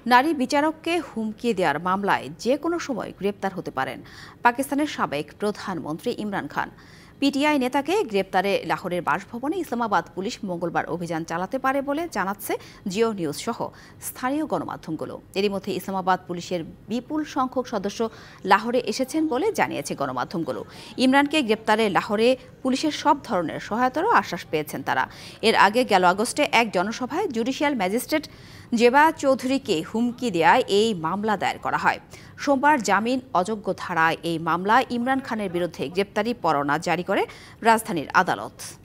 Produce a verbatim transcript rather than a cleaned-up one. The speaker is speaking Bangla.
নারী বিচারককে হুমকি দেওয়ার মামলায় যে কোনো সময় গ্রেপ্তার হতে পারেন পাকিস্তানের সাবেক প্রধানমন্ত্রী ইমরান খান। পিটিআই নেতাকে গ্রেপ্তারে লাহোরের বাসভবনে ইসলামাবাদ পুলিশ মঙ্গলবার অভিযান চালাতে পারে বলে জানাচ্ছে জিও নিউজ সহ স্থানীয় গণমাধ্যমগুলো। এরই মধ্যে ইসলামাবাদ পুলিশের বিপুল সংখ্যক সদস্য লাহোরে এসেছেন বলে জানিয়েছে গণমাধ্যমগুলো। ইমরানকে গ্রেপ্তারে লাহোরে পুলিশের সব ধরনের সহায়তারও আশ্বাস পেয়েছেন তারা। এর আগে গেল আগস্টে এক জনসভায় জুডিশিয়াল ম্যাজিস্ট্রেট জেবা চৌধুরীকে হুমকি দেওয়ায় এই মামলা দায়ের করা হয়। সোমবার জামিন অযোগ্য ধারায় এই মামলায় ইমরান খানের বিরুদ্ধে গ্রেপ্তারি পরোয়ানা জারি করে রাজধানীর আদালত।